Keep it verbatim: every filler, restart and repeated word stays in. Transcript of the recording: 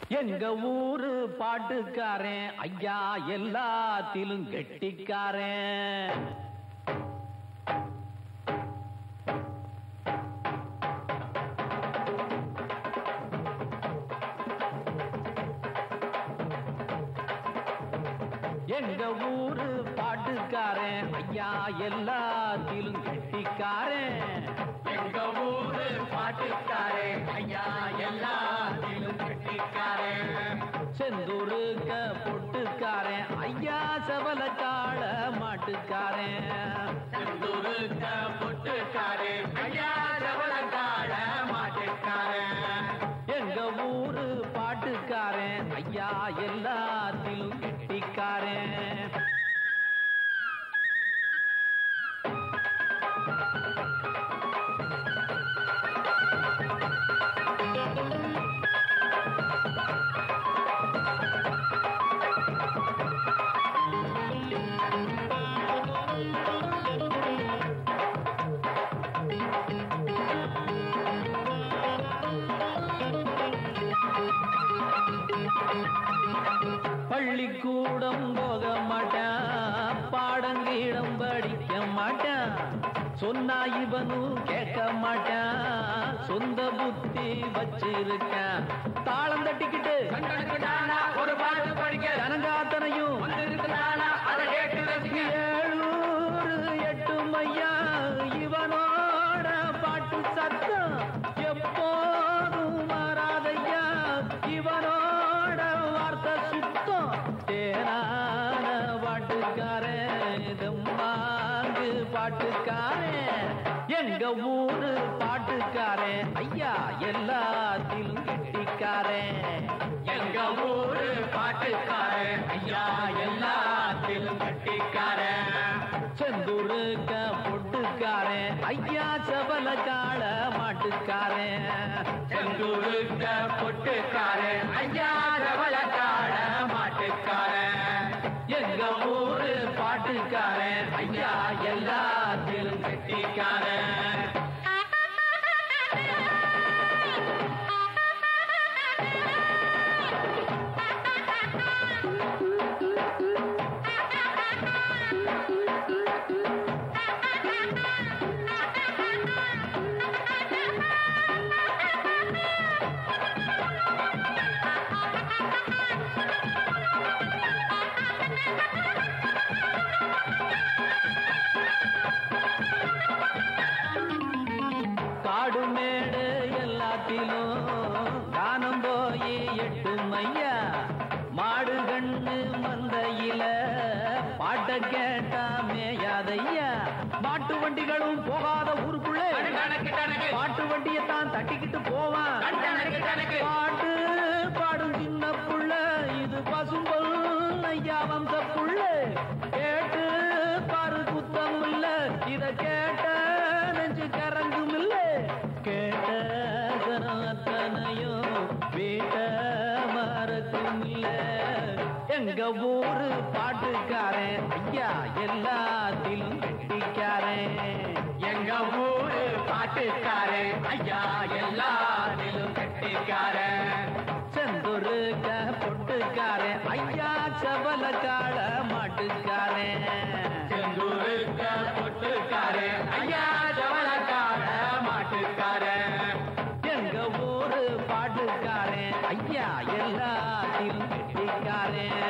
எங்க ஊரு பாட்டுக்காரன் ஐயா எல்லாத்திலும் கெட்டிக்காரன். எங்க ஊரு பாட்டுக்காரன் ஐயா எல்லாத்திலும் கெட்டிக்காரன். எங்க ஊரு பாட்டுக்காரன் ஐயா எல்லாத்திலும் கெட்டிக்காரன். செந்தூருக்க பொட்டுக்காரன் ஐயா சபலக்கால மாட்டுக்காரன். செந்தூருக்க பொட்டுக்காரன் ஐயா சபலக்கால மாட்டுக்காரன். எங்க ஊரு பாட்டுக்காரன் ஐயா எல்லாத்திலும் கெட்டிக்காரன். பள்ளிக்கூடம் போக மாட்டான், பாடங்கீடம் படிக்க மாட்டான், சொன்னா இவனும் கேட்க மாட்டான், சொந்த புத்தி வச்சிருக்கான். தாளம் தட்டிக்கிட்டு ஒரு பாட்டு படிக்க ஜனங்காத்தனையும் அதை கேட்டு ரசிக்க ஏழூர் எட்டு மையா இவனோட பாட்டு சத்தம் எப்போதும் மாறாதையா. இவனோட வார்த்தை சுத்தம் தேனான பாட்டுக்காரன், தம்மாங்கு பாட்டுக்காரன். எங்க ஊரு பாட்டுக்காரன் ஐயா எல்லாத்திலும் கெட்டிக்காரன். எங்க ஊரு பாட்டுக்காரன் ஐயா எல்லாத்திலும் கெட்டிக்காரன். செந்தூருக்க பொட்டுக்காரன் ஐயா சபலக்கால மாட்டுக்காரன். செந்தூருக்க பொட்டுக்காரன் ஐயா சபலக்கால மாட்டுக்காரன். எங்க ஊரு பாட்டுக்காரன் ஐயா எல்லாத்திலும் கெட்டிக்காரன். காடு மேடு எல்லாத்திலும் காணம் போய் எட்டு மையா. மாடு கண்ணு மந்தையில பாட்ட கேட்டா மேயாதையா. மாட்டு வண்டிகளும் போகாத ஊருக்குள்ளே பாட்டு வண்டியத்தான் தட்டிக்கிட்டு போவான். பாட்டு பாடும் சின்ன புள்ள இது பசும்பொல் ஐயா வம்ச புள்ள. கேட்டு பாரு குத்தம் இல்ல, இத கேட்ட நெஞ்சு கரங்கும் இல்ல. கேட்ட அத்தனையும் வீட்ட மறக்கும் இல்ல. எங்க ஊரு பாட்டுக்காரன் ஐயா எல்லாத்திலும் கெட்டிக்காரன். எங்க ஊரு பாட்டுக்காரன் ஐயா எல்லாத்திலும் கெட்டிக்காரன். செந்தூருக்க பொட்டுக்காரன் ஐயா சபலக்கால மாட்டுக்காரன். செந்தூருக்க பொட்டுக்காரன் ஐயா சபலக்கால மாட்டுக்காரன். எங்க ஊரு பாட்டுக்காரன் ஐயா எல்லாத்திலும் கெட்டிக்காரன்.